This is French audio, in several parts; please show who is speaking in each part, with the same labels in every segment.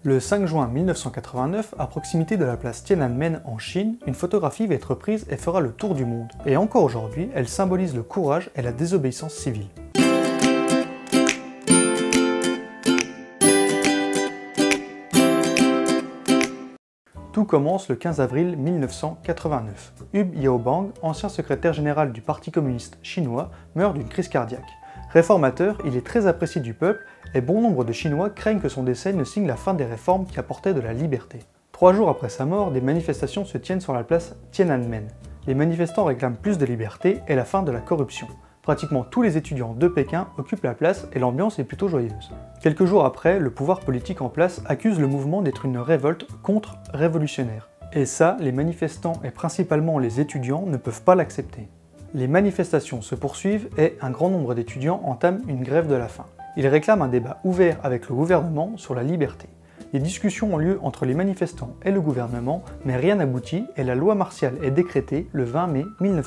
Speaker 1: Le 5 juin 1989, à proximité de la place Tiananmen en Chine, une photographie va être prise et fera le tour du monde. Et encore aujourd'hui, elle symbolise le courage et la désobéissance civile. Tout commence le 15 avril 1989. Hu Yaobang, ancien secrétaire général du Parti communiste chinois, meurt d'une crise cardiaque. Réformateur, il est très apprécié du peuple et bon nombre de Chinois craignent que son décès ne signe la fin des réformes qui apportaient de la liberté. 3 jours après sa mort, des manifestations se tiennent sur la place Tiananmen. Les manifestants réclament plus de liberté et la fin de la corruption. Pratiquement tous les étudiants de Pékin occupent la place et l'ambiance est plutôt joyeuse. Quelques jours après, le pouvoir politique en place accuse le mouvement d'être une révolte contre-révolutionnaire. Et ça, les manifestants et principalement les étudiants ne peuvent pas l'accepter. Les manifestations se poursuivent et un grand nombre d'étudiants entament une grève de la faim. Ils réclament un débat ouvert avec le gouvernement sur la liberté. Des discussions ont lieu entre les manifestants et le gouvernement, mais rien n'aboutit et la loi martiale est décrétée le 20 mai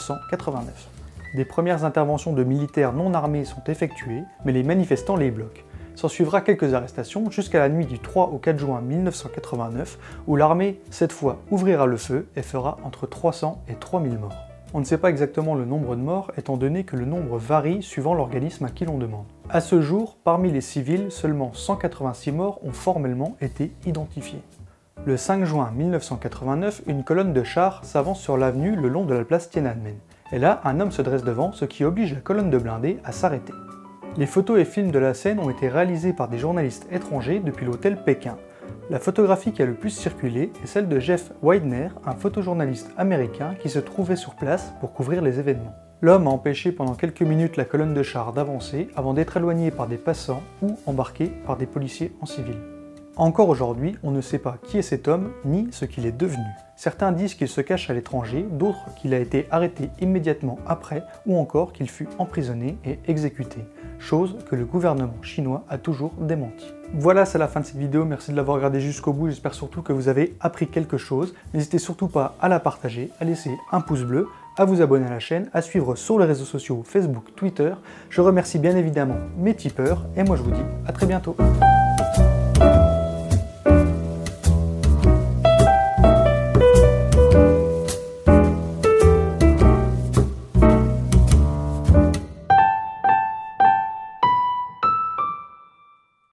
Speaker 1: 1989. Des premières interventions de militaires non armés sont effectuées, mais les manifestants les bloquent. S'ensuivra quelques arrestations jusqu'à la nuit du 3 au 4 juin 1989, où l'armée, cette fois, ouvrira le feu et fera entre 300 et 3000 morts. On ne sait pas exactement le nombre de morts, étant donné que le nombre varie suivant l'organisme à qui l'on demande. À ce jour, parmi les civils, seulement 186 morts ont formellement été identifiés. Le 5 juin 1989, une colonne de chars s'avance sur l'avenue le long de la place Tiananmen. Et là, un homme se dresse devant, ce qui oblige la colonne de blindés à s'arrêter. Les photos et films de la scène ont été réalisés par des journalistes étrangers depuis l'hôtel Pékin. La photographie qui a le plus circulé est celle de Jeff Widener, un photojournaliste américain qui se trouvait sur place pour couvrir les événements. L'homme a empêché pendant quelques minutes la colonne de chars d'avancer avant d'être éloigné par des passants ou embarqué par des policiers en civil. Encore aujourd'hui, on ne sait pas qui est cet homme ni ce qu'il est devenu. Certains disent qu'il se cache à l'étranger, d'autres qu'il a été arrêté immédiatement après ou encore qu'il fut emprisonné et exécuté, chose que le gouvernement chinois a toujours démenti. Voilà, c'est la fin de cette vidéo, merci de l'avoir regardée jusqu'au bout, j'espère surtout que vous avez appris quelque chose. N'hésitez surtout pas à la partager, à laisser un pouce bleu, à vous abonner à la chaîne, à suivre sur les réseaux sociaux Facebook, Twitter. Je remercie bien évidemment mes tipeurs et moi je vous dis à très bientôt.